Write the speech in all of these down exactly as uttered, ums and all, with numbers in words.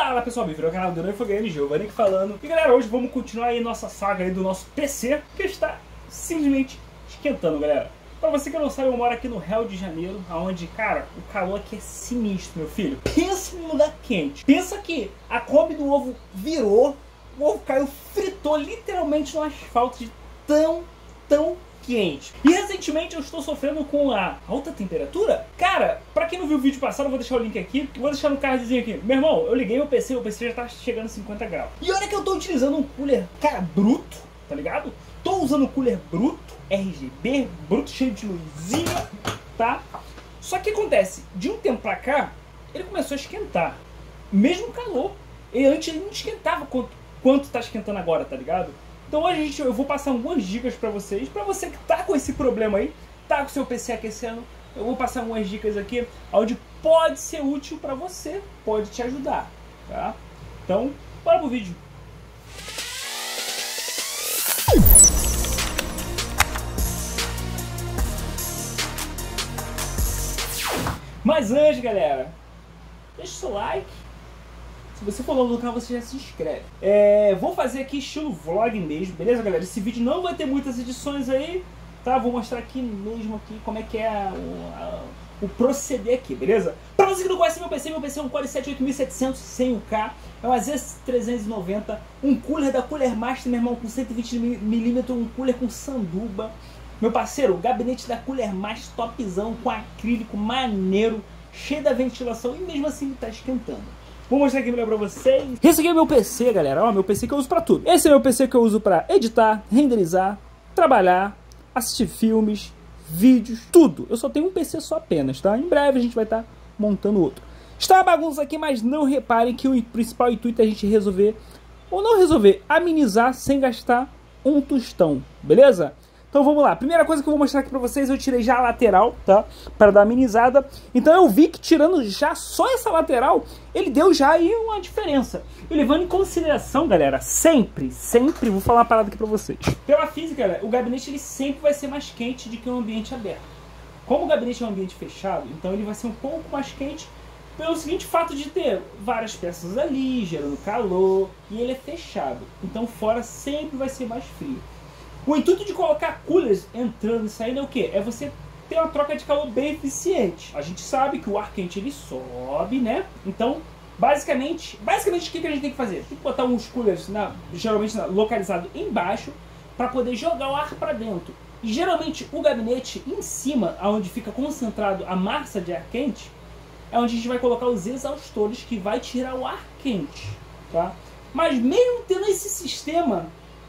Fala pessoal, bem-vindo ao canal do Nefogames, Giovanni aqui falando. E galera, hoje vamos continuar aí nossa saga aí do nosso P C, que está simplesmente esquentando, galera. Pra você que não sabe, eu moro aqui no Rio de Janeiro, onde, cara, o calor aqui é sinistro, meu filho. Pensa num lugar quente. Pensa que a Kombi do ovo virou, o ovo caiu, fritou literalmente no asfalto de tão, tão quente. E recentemente eu estou sofrendo com a alta temperatura. Cara, pra quem não viu o vídeo passado, eu vou deixar o link aqui. Vou deixar no cardzinho aqui. Meu irmão, eu liguei meu P C, o P C já tá chegando a cinquenta graus. E olha que eu tô utilizando um cooler, cara, bruto, tá ligado? Tô usando um cooler bruto, R G B, bruto, cheio de luzinha, tá? Só que acontece, de um tempo pra cá, ele começou a esquentar. Mesmo calor. E antes ele não esquentava quanto, quanto tá esquentando agora, tá ligado? Então hoje gente, eu vou passar algumas dicas pra vocês, pra você que tá com esse problema aí, tá com o seu P C aquecendo, eu vou passar algumas dicas aqui, onde pode ser útil pra você, pode te ajudar, tá? Então, bora pro vídeo. Mas antes, galera, deixa o seu like. Se você for novo no canal, você já se inscreve. É, vou fazer aqui estilo vlog mesmo, beleza, galera? Esse vídeo não vai ter muitas edições aí, tá? Vou mostrar aqui mesmo aqui como é que é a, a, o proceder aqui, beleza? Pra você que não conhece meu P C, meu P C é um Core i sete oito mil e setecentos cem K, é uma Z trezentos e noventa, um cooler da Cooler Master, meu irmão, com cento e vinte milímetros, um cooler com sanduba. Meu parceiro, o gabinete da Cooler Master topzão, com acrílico maneiro, cheio da ventilação e mesmo assim ele tá esquentando. Vou mostrar aqui melhor pra vocês. Esse aqui é meu P C, galera. Ó, meu P C que eu uso pra tudo. Esse é meu P C que eu uso pra editar, renderizar, trabalhar, assistir filmes, vídeos, tudo. Eu só tenho um P C só apenas, tá? Em breve a gente vai estar tá montando outro. Está uma bagunça aqui, mas não reparem que o principal intuito é a gente resolver, ou não resolver, amenizar sem gastar um tostão, beleza? Então vamos lá, primeira coisa que eu vou mostrar aqui pra vocês, eu tirei já a lateral, tá? Para dar amenizada. Então eu vi que tirando já só essa lateral, ele deu já aí uma diferença. E levando em consideração, galera, sempre, sempre, vou falar uma parada aqui pra vocês. Pela física, galera, o gabinete ele sempre vai ser mais quente do que um ambiente aberto. Como o gabinete é um ambiente fechado, então ele vai ser um pouco mais quente pelo seguinte fato de ter várias peças ali, gerando calor, e ele é fechado. Então fora sempre vai ser mais frio. O intuito de colocar coolers entrando e saindo é o que? É você ter uma troca de calor bem eficiente. A gente sabe que o ar quente ele sobe, né? Então, basicamente, basicamente o que a gente tem que fazer? Tem que botar uns coolers, na, geralmente na, localizado embaixo, para poder jogar o ar para dentro. E geralmente o gabinete em cima, onde fica concentrado a massa de ar quente, é onde a gente vai colocar os exaustores que vai tirar o ar quente, tá? Mas mesmo tendo esse sistema,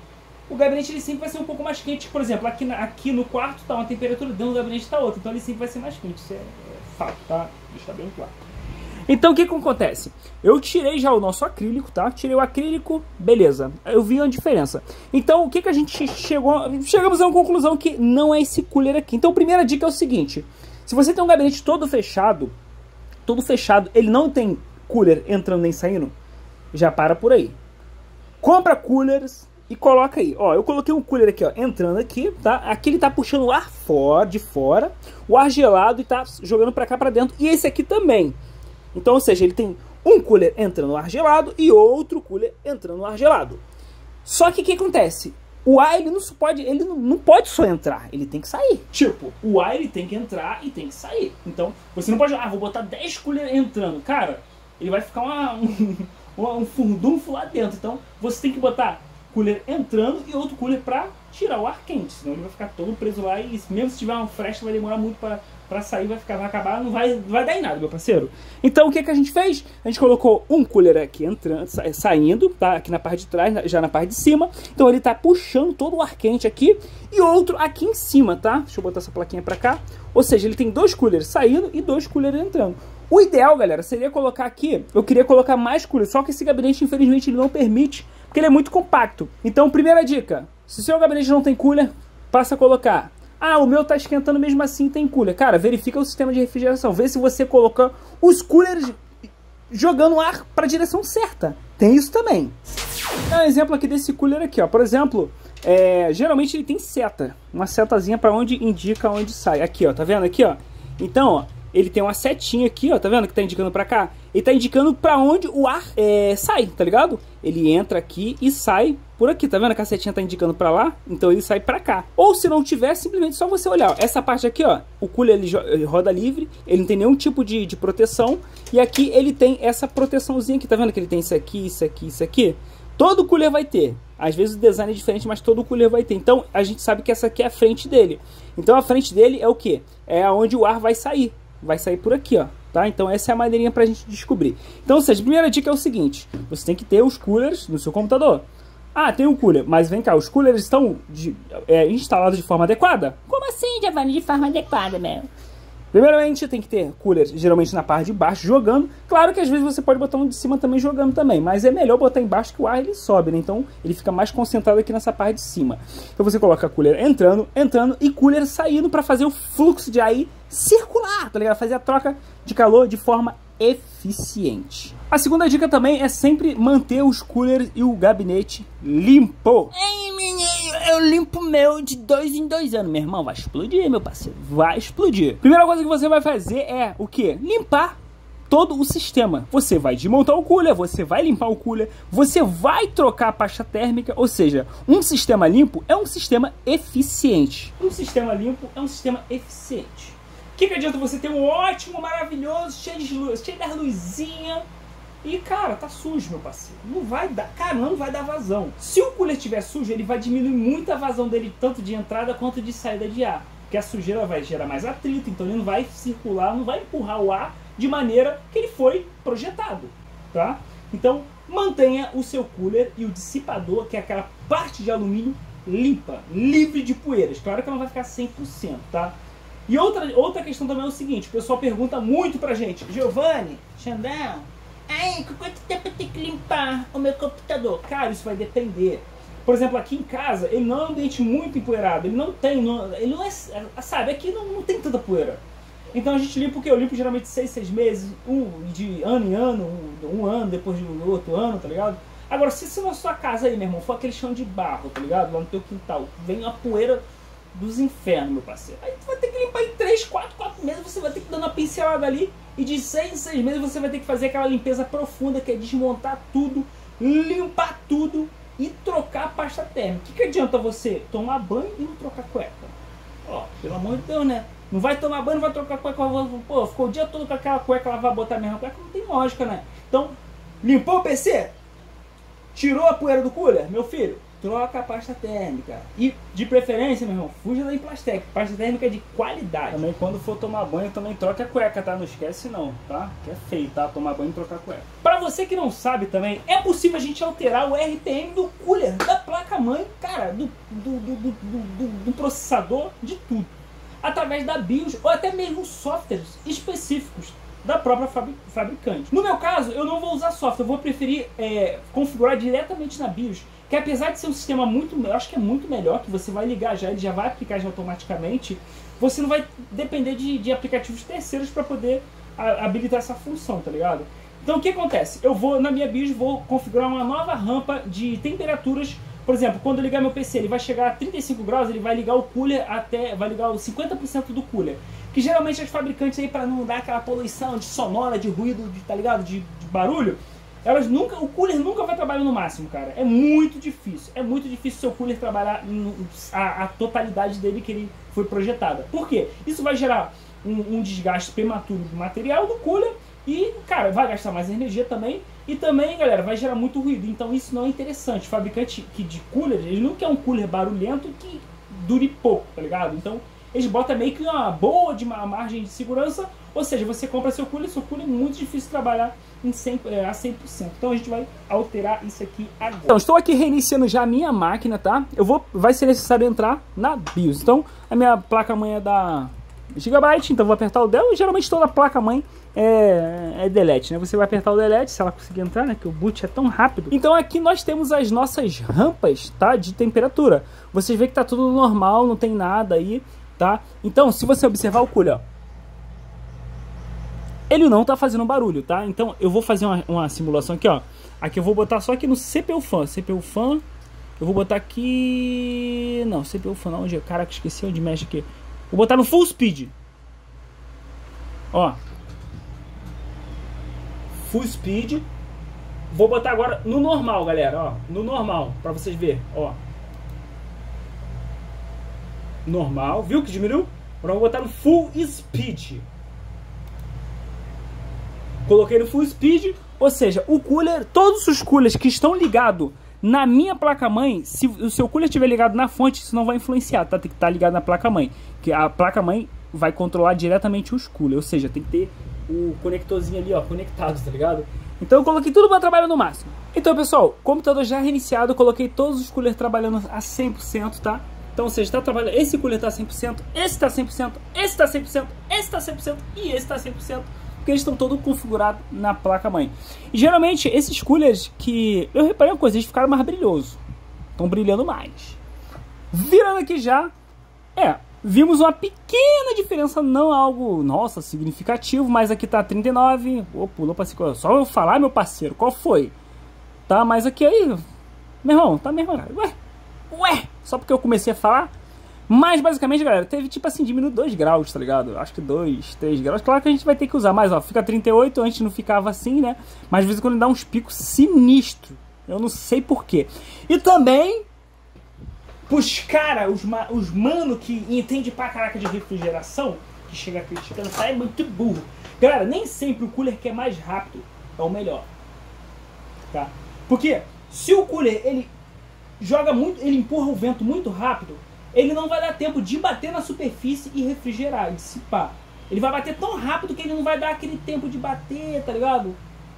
o gabinete ele sempre vai ser um pouco mais quente. Por exemplo, aqui, na, aqui no quarto está uma temperatura, dentro do gabinete está outra. Então ele sempre vai ser mais quente. Isso é, é fato, tá? Deixa bem claro. Então o que que acontece? Eu tirei já o nosso acrílico, tá? Tirei o acrílico, beleza. Eu vi a diferença. Então o que que a gente chegou... Chegamos a uma conclusão que não é esse cooler aqui. Então a primeira dica é o seguinte. Se você tem um gabinete todo fechado, todo fechado, ele não tem cooler entrando nem saindo, já para por aí. Compra coolers e coloca aí, ó, eu coloquei um cooler aqui, ó, entrando aqui, tá? Aqui ele tá puxando o ar fora, de fora, o ar gelado e tá jogando pra cá pra dentro. E esse aqui também. Então, ou seja, ele tem um cooler entrando no ar gelado e outro cooler entrando no ar gelado. Só que o que acontece? O ar, ele não pode, ele não, não pode só entrar, ele tem que sair. Tipo, o ar, ele tem que entrar e tem que sair. Então, você não pode, ah, vou botar dez coolers entrando. Cara, ele vai ficar uma, um, um furdunfo lá dentro. Então, você tem que botar cooler entrando e outro cooler para tirar o ar quente, senão ele vai ficar todo preso lá e mesmo se tiver uma fresta vai demorar muito para sair, vai ficar, vai acabar, não vai, não vai dar em nada, meu parceiro. Então o que que a gente fez? A gente colocou um cooler aqui entrando, saindo, tá? Aqui na parte de trás, já na parte de cima, então ele tá puxando todo o ar quente aqui e outro aqui em cima, tá? Deixa eu botar essa plaquinha para cá, ou seja, ele tem dois coolers saindo e dois coolers entrando. O ideal, galera, seria colocar aqui, eu queria colocar mais coolers, só que esse gabinete infelizmente ele não permite, porque ele é muito compacto. Então, primeira dica, se o seu gabinete não tem cooler, passa a colocar. Ah, o meu tá esquentando mesmo assim, tem cooler. Cara, verifica o sistema de refrigeração, vê se você coloca os coolers jogando ar para a direção certa. Tem isso também. Dá um exemplo aqui desse cooler aqui, ó. Por exemplo, é, geralmente ele tem seta, uma setazinha para onde indica onde sai. Aqui, ó, tá vendo aqui, ó? Então, ó, ele tem uma setinha aqui, ó, tá vendo que tá indicando para cá? ele tá indicando pra onde o ar é, sai, tá ligado? Ele entra aqui e sai por aqui, tá vendo? A cacetinha tá indicando pra lá, então ele sai pra cá. Ou se não tiver, simplesmente só você olhar, ó. Essa parte aqui, ó, o cooler ele, ele roda livre, ele não tem nenhum tipo de, de proteção. E aqui ele tem essa proteçãozinha aqui, tá vendo que ele tem isso aqui, isso aqui, isso aqui? Todo cooler vai ter. Às vezes o design é diferente, mas todo cooler vai ter. Então a gente sabe que essa aqui é a frente dele. Então a frente dele é o que? É onde o ar vai sair. Vai sair por aqui, ó. Tá? Então essa é a maneirinha pra gente descobrir. Então, ou seja, a primeira dica é o seguinte. Você tem que ter os coolers no seu computador. Ah, tem um cooler, mas vem cá, os coolers estão de, é, instalados de forma adequada? Como assim, Giovanni, de forma adequada, meu? Primeiramente, tem que ter cooler geralmente na parte de baixo jogando. Claro que às vezes você pode botar um de cima também jogando também, mas é melhor botar embaixo que o ar ele sobe, né? Então ele fica mais concentrado aqui nessa parte de cima. Então você coloca cooler entrando, entrando e cooler saindo para fazer o fluxo de ar circular, tá ligado? Fazer a troca de calor de forma eficiente. A segunda dica também é sempre manter os coolers e o gabinete limpo. Eu limpo meu de dois em dois anos, meu irmão. Vai explodir, meu parceiro. Vai explodir. Primeira coisa que você vai fazer é o quê? Limpar todo o sistema. Você vai desmontar o cooler, você vai limpar o cooler, você vai trocar a pasta térmica, ou seja, um sistema limpo é um sistema eficiente. Um sistema limpo é um sistema eficiente. O que, que adianta você ter um ótimo, maravilhoso, cheio de luz, cheio das luzinhas e, cara, tá sujo, meu parceiro. Não vai dar, cara, não vai dar vazão. Se o cooler estiver sujo, ele vai diminuir muito a vazão dele, tanto de entrada quanto de saída de ar. Porque a sujeira vai gerar mais atrito, então ele não vai circular, não vai empurrar o ar de maneira que ele foi projetado, tá? Então, mantenha o seu cooler e o dissipador, que é aquela parte de alumínio, limpa, livre de poeiras. Claro que não vai ficar cem por cento, tá? E outra, outra questão também é o seguinte, o pessoal pergunta muito pra gente, Giovanni, Xandão, ai, com quanto tempo eu tenho que limpar o meu computador? Cara, isso vai depender. Por exemplo, aqui em casa, ele não é um ambiente muito empoeirado, ele não tem, não, ele não é, sabe, aqui não, não tem tanta poeira. Então a gente limpa o que? Eu limpo geralmente seis, seis meses, um, de ano em ano, um, um ano depois de outro ano, tá ligado? Agora, se, se na sua casa aí, meu irmão, for aquele chão de barro, tá ligado? Lá no teu quintal, vem uma poeira dos infernos, meu parceiro. Aí tu vai ter que limpar em três, quatro, quatro meses, você vai ter que dar uma pincelada ali, e de seis em seis meses você vai ter que fazer aquela limpeza profunda, que é desmontar tudo, limpar tudo e trocar a pasta térmica. O que, que adianta você tomar banho e não trocar cueca? Ó, pelo amor de Deus, né? Não vai tomar banho, não vai trocar cueca, pô, ficou o dia todo com aquela cueca, ela vai botar a mesma cueca, não tem lógica, né? Então, limpou o P C? Tirou a poeira do cooler? Meu filho, troca a pasta térmica. E, de preferência, meu irmão, fuja da Implastec. Pasta térmica de qualidade. Também, quando for tomar banho, também troque a cueca, tá? Não esquece não, tá? Que é feio, tá? Tomar banho e trocar a cueca. Pra você que não sabe também, é possível a gente alterar o R P M do cooler, da placa-mãe, cara, do, do, do, do, do, do processador, de tudo. Através da BIOS ou até mesmo softwares específicos da própria fabricante. No meu caso, eu não vou usar software, eu vou preferir é, configurar diretamente na BIOS, que apesar de ser um sistema muito, eu acho que é muito melhor, que você vai ligar já, ele já vai aplicar já automaticamente, você não vai depender de, de aplicativos terceiros para poder a, habilitar essa função, tá ligado? Então o que acontece? Eu vou, na minha BIOS, vou configurar uma nova rampa de temperaturas. Por exemplo, quando eu ligar meu P C, ele vai chegar a trinta e cinco graus, ele vai ligar o cooler até, vai ligar os cinquenta por cento do cooler. Que geralmente as fabricantes aí, para não dar aquela poluição de sonora, de ruído, de, tá ligado? De, de barulho, elas nunca, o cooler nunca vai trabalhar no máximo, cara. É muito difícil, é muito difícil o seu cooler trabalhar em, a, a totalidade dele que ele foi projetada. Por quê? Isso vai gerar um, um desgaste prematuro do material do cooler e, cara, vai gastar mais energia também. E também, galera, vai gerar muito ruído. Então isso não é interessante. O fabricante que de cooler, ele não quer um cooler barulhento que dure pouco, tá ligado? Então eles botam meio que uma boa de uma margem de segurança. Ou seja, você compra seu cooler, seu cooler é muito difícil de trabalhar em cem, a cem por cento. Então a gente vai alterar isso aqui agora. Então estou aqui reiniciando já a minha máquina, tá? Eu vou, vai ser necessário entrar na BIOS. Então a minha placa-mãe é da Gigabyte, então vou apertar o Dell. Geralmente toda placa-mãe é, é delete, né? Você vai apertar o delete se ela conseguir entrar, né? Que o boot é tão rápido. Então aqui nós temos as nossas rampas, tá? De temperatura. Vocês veem que tá tudo normal, não tem nada aí, tá? Então se você observar o cooler, ó, ele não tá fazendo barulho, tá? Então eu vou fazer uma, uma simulação aqui, ó. Aqui eu vou botar só aqui no C P U Fan. C P U Fan, eu vou botar aqui... Não, C P U Fan não, onde é? Caraca, esqueci onde mexe aqui. Vou botar no Full Speed. Ó. full speed. Vou botar agora no normal, galera, ó, no normal, pra vocês verem, ó. Normal, viu que diminuiu? Agora eu vou botar no full speed. Coloquei no full speed, ou seja, o cooler, todos os coolers que estão ligados na minha placa-mãe, se o seu cooler estiver ligado na fonte, isso não vai influenciar, tá? Tem que estar ligado na placa-mãe, que a placa-mãe vai controlar diretamente os coolers, ou seja, tem que ter o conectorzinho ali, ó, conectado, tá ligado? Então eu coloquei tudo para trabalhar no máximo. Então, pessoal, computador já reiniciado, eu coloquei todos os coolers trabalhando a cem por cento, tá? Então, ou seja, tá trabalhando, esse cooler tá cem por cento, esse tá cem por cento, esse tá cem por cento, esse tá cem por cento e esse tá cem por cento. Porque eles estão todos configurados na placa-mãe. E geralmente esses coolers que... Eu reparei uma coisa, eles ficaram mais brilhosos. Estão brilhando mais. Virando aqui já... É, vimos uma pequena diferença, não algo, nossa, significativo. Mas aqui tá trinta e nove. Oh, pulou pra cinquenta. Só eu falar, meu parceiro, qual foi? Tá, mas aqui aí... Meu irmão, tá mesmo. Ué, ué, só porque eu comecei a falar... Mas basicamente, galera, teve tipo assim, diminuiu dois graus, tá ligado? Acho que dois, três graus. Claro que a gente vai ter que usar mais, ó. Fica trinta e oito, antes não ficava assim, né? Mas às vezes quando dá uns picos sinistros. Eu não sei porquê. E também, pros caras, os, ma os mano que entende pra caraca de refrigeração, que chega criticando, tá? É muito burro. Galera, nem sempre o cooler que é mais rápido é o melhor. Tá? Porque se o cooler, ele joga muito, ele empurra o vento muito rápido, ele não vai dar tempo de bater na superfície e refrigerar, dissipar. Ele vai bater tão rápido que ele não vai dar aquele tempo de bater, tá ligado?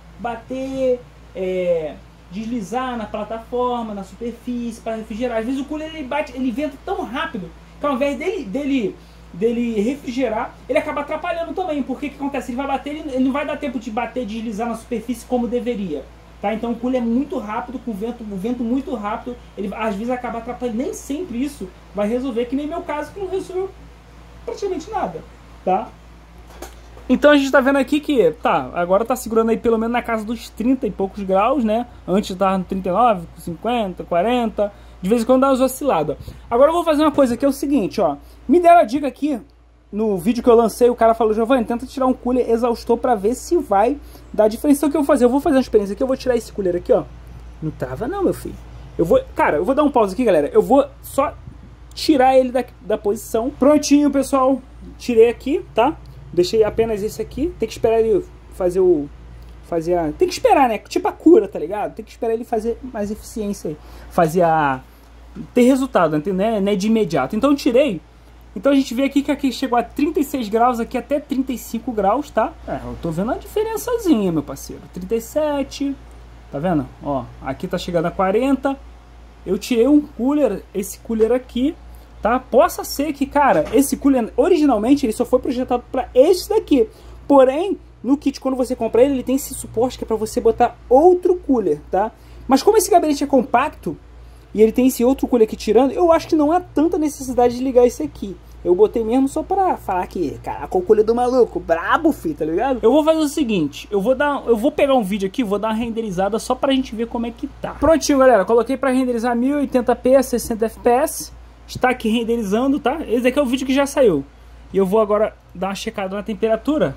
Bater, é, deslizar na plataforma, na superfície, para refrigerar. Às vezes o cooler ele bate, ele venta tão rápido que ao invés dele, dele, dele refrigerar, ele acaba atrapalhando também. Porque o que acontece? Ele vai bater, ele, ele não vai dar tempo de bater, deslizar na superfície como deveria. Tá? Então o cooler é muito rápido, com o vento, o vento muito rápido, ele às vezes acaba atrapalhando. Nem sempre isso vai resolver, que nem meu caso, que não resolveu praticamente nada, tá? Então a gente tá vendo aqui que, tá, agora tá segurando aí pelo menos na casa dos trinta e poucos graus, né? Antes tava no trinta e nove, cinquenta, quarenta, de vez em quando dá umas osciladas. Agora eu vou fazer uma coisa que é o seguinte, ó. Me deram a dica aqui, no vídeo que eu lancei, o cara falou, Giovanni, tenta tirar um cooler exaustor pra ver se vai dar diferença. Então o que eu vou fazer? Eu vou fazer uma experiência aqui, eu vou tirar esse cooler aqui, ó. Não trava não, meu filho. Eu vou, cara, eu vou dar um pause aqui, galera. Eu vou só tirar ele da, da posição. Prontinho, pessoal. Tirei aqui, tá? Deixei apenas esse aqui. Tem que esperar ele fazer o... Fazer a... Tem que esperar, né? Tipo a cura, tá ligado? Tem que esperar ele fazer mais eficiência aí. Fazer a... Ter resultado, né? Não é de imediato. Então eu tirei. Então a gente vê aqui que aqui chegou a trinta e seis graus, aqui até trinta e cinco graus, tá? É, eu tô vendo a diferençazinha, meu parceiro. trinta e sete, tá vendo? Ó, aqui tá chegando a quarenta. Eu tirei um cooler, esse cooler aqui, tá? Possa ser que, cara, esse cooler, originalmente, ele só foi projetado para esse daqui. Porém, no kit, quando você compra ele, ele tem esse suporte que é para você botar outro cooler, tá? Mas como esse gabinete é compacto, e ele tem esse outro cooler aqui tirando, eu acho que não há tanta necessidade de ligar esse aqui. Eu botei mesmo só pra falar que, caraca, o cooler do maluco, brabo, fi, tá ligado? Eu vou fazer o seguinte, eu vou dar, eu vou pegar um vídeo aqui, vou dar uma renderizada só pra gente ver como é que tá. Prontinho, galera, coloquei pra renderizar mil e oitenta p a sessenta F P S. Está aqui renderizando, tá? Esse aqui é o vídeo que já saiu. E eu vou agora dar uma checada na temperatura.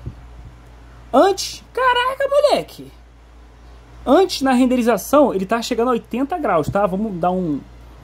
Antes, caraca, moleque. Antes, na renderização, ele tá chegando a oitenta graus, tá? Vamos dar um,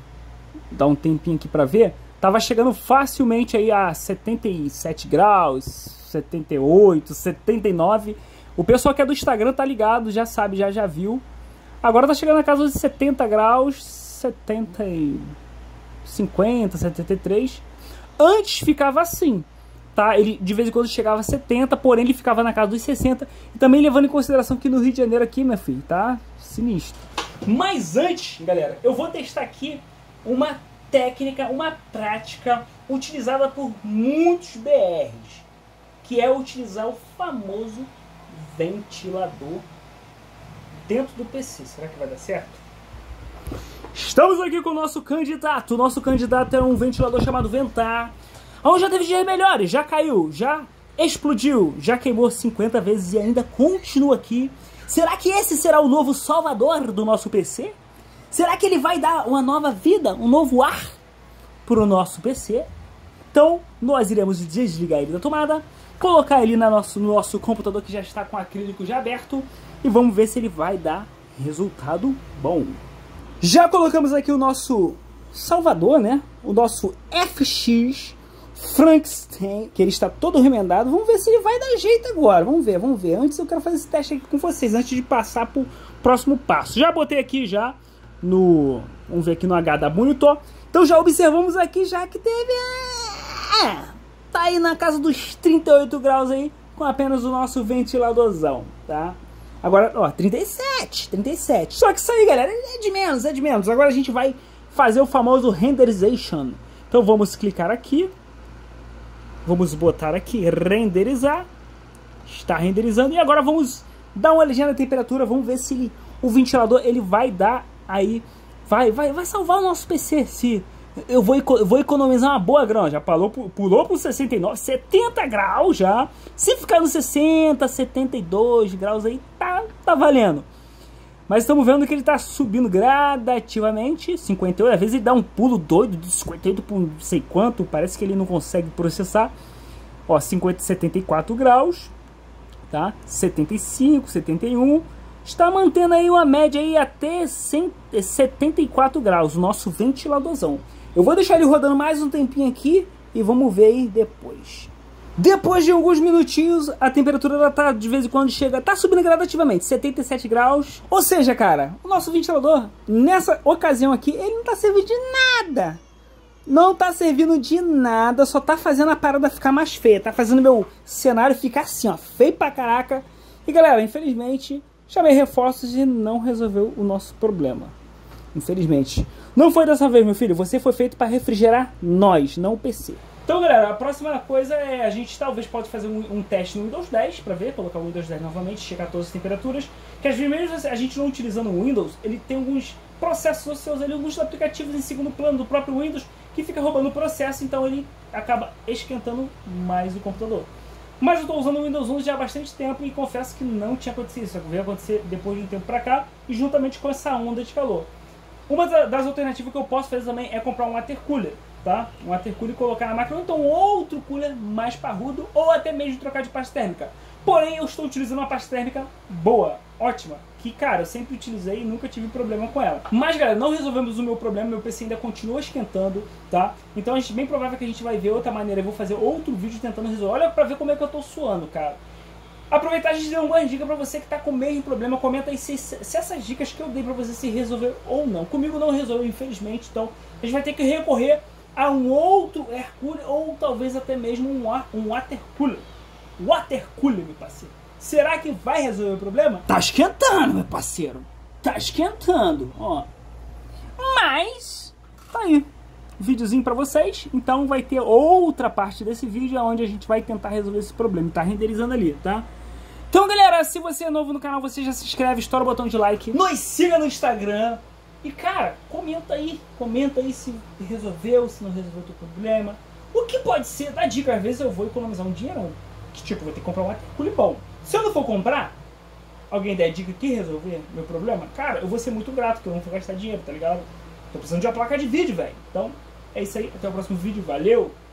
dar um tempinho aqui pra ver. Tava chegando facilmente aí a setenta e sete graus, setenta e oito, setenta e nove. O pessoal que é do Instagram tá ligado, já sabe, já já viu. Agora tá chegando na casa de setenta graus, setenta e cinquenta, setenta e três. Antes ficava assim, tá? Ele de vez em quando chegava a setenta, porém ele ficava na casa dos sessenta. E também levando em consideração que no Rio de Janeiro aqui, meu filho, tá sinistro. Mas antes, galera, eu vou testar aqui uma técnica, uma prática utilizada por muitos B Rs, que é utilizar o famoso ventilador dentro do P C. Será que vai dar certo? Estamos aqui com o nosso candidato. O nosso candidato é um ventilador chamado Ventar, onde já teve dias melhores, já caiu, já explodiu, já queimou cinquenta vezes e ainda continua aqui. Será que esse será o novo salvador do nosso P C? Será que ele vai dar uma nova vida, um novo ar para o nosso P C? Então, nós iremos desligar ele da tomada, colocar ele na nosso, no nosso computador que já está com o acrílico já aberto e vamos ver se ele vai dar resultado bom. Já colocamos aqui o nosso salvador, né? O nosso F X Frankenstein, que ele está todo remendado. Vamos ver se ele vai dar jeito agora. Vamos ver, vamos ver. Antes eu quero fazer esse teste aqui com vocês, antes de passar para o próximo passo. Já botei aqui já no... Vamos ver aqui no H da monitor. Então já observamos aqui já que teve... É, tá aí na casa dos trinta e oito graus aí, com apenas o nosso ventiladorzão, tá? Agora, ó, trinta e sete, trinta e sete. Só que isso aí, galera, é de menos, é de menos. Agora a gente vai fazer o famoso renderization. Então vamos clicar aqui. Vamos botar aqui, renderizar. Está renderizando. E agora vamos dar uma olhadinha na temperatura. Vamos ver se ele, o ventilador ele vai dar aí. Vai, vai, vai salvar o nosso P C. Se eu vou, eu vou economizar uma boa grana. Já pulou, pulou para sessenta e nove, setenta graus já. Se ficar nos sessenta, setenta e dois graus aí, tá, tá valendo. Mas estamos vendo que ele está subindo gradativamente. cinquenta e oito, às vezes ele dá um pulo doido de cinquenta e oito por não sei quanto. Parece que ele não consegue processar. Ó, cinquenta, setenta e quatro graus. Tá? setenta e cinco, setenta e um. Está mantendo aí uma média aí até setenta e quatro graus. O nosso ventiladorzão. Eu vou deixar ele rodando mais um tempinho aqui. E vamos ver aí depois. Depois de alguns minutinhos, a temperatura ela tá, de vez em quando chega, tá subindo gradativamente, setenta e sete graus. Ou seja, cara, o nosso ventilador, nessa ocasião aqui, ele não tá servindo de nada. Não tá servindo de nada, só tá fazendo a parada ficar mais feia. Tá fazendo meu cenário ficar assim, ó, feio pra caraca. E galera, infelizmente, chamei reforços e não resolveu o nosso problema. Infelizmente. Não foi dessa vez, meu filho, você foi feito para refrigerar nós, não o P C. Então, galera, a próxima coisa é a gente talvez pode fazer um, um teste no Windows dez para ver, colocar o Windows dez novamente, checar todas as temperaturas, que às vezes mesmo a gente não utilizando o Windows, ele tem alguns processos ociosos ali, alguns aplicativos em segundo plano do próprio Windows que fica roubando o processo, então ele acaba esquentando mais o computador. Mas eu estou usando o Windows onze já há bastante tempo e confesso que não tinha acontecido isso, veio acontecer depois de um tempo para cá e juntamente com essa onda de calor. Uma das alternativas que eu posso fazer também é comprar um water cooler. Tá? Um water cooler e colocar na máquina, ou então outro cooler mais parrudo, ou até mesmo trocar de pasta térmica. Porém, eu estou utilizando uma pasta térmica boa, ótima, que, cara, eu sempre utilizei e nunca tive problema com ela. Mas, galera, não resolvemos o meu problema, meu P C ainda continua esquentando, tá? Então, a gente, bem provável que a gente vai ver outra maneira, eu vou fazer outro vídeo tentando resolver. Olha pra ver como é que eu tô suando, cara. Aproveitar, a gente deu algumas dicas pra você que tá com o mesmo problema, comenta aí se, se essas dicas que eu dei pra você se resolver ou não. Comigo não resolveu, infelizmente, então a gente vai ter que recorrer a um outro air cooler ou talvez até mesmo um, um water cooler. Water cooler, meu parceiro. Será que vai resolver o problema? Tá esquentando, meu parceiro. Tá esquentando, ó. Mas, tá aí. Videozinho pra vocês. Então vai ter outra parte desse vídeo onde a gente vai tentar resolver esse problema. Tá renderizando ali, tá? Então, galera, se você é novo no canal, você já se inscreve, estoura o botão de like. Nos siga no Instagram. E, cara, comenta aí, comenta aí se resolveu, se não resolveu o teu problema. O que pode ser, dá dica, às vezes eu vou economizar um dinheirão. Que tipo, vou ter que comprar um water cooler bom. Se eu não for comprar, alguém der dica que resolver meu problema, cara, eu vou ser muito grato, porque eu não vou gastar dinheiro, tá ligado? Tô precisando de uma placa de vídeo, velho. Então, é isso aí, até o próximo vídeo, valeu!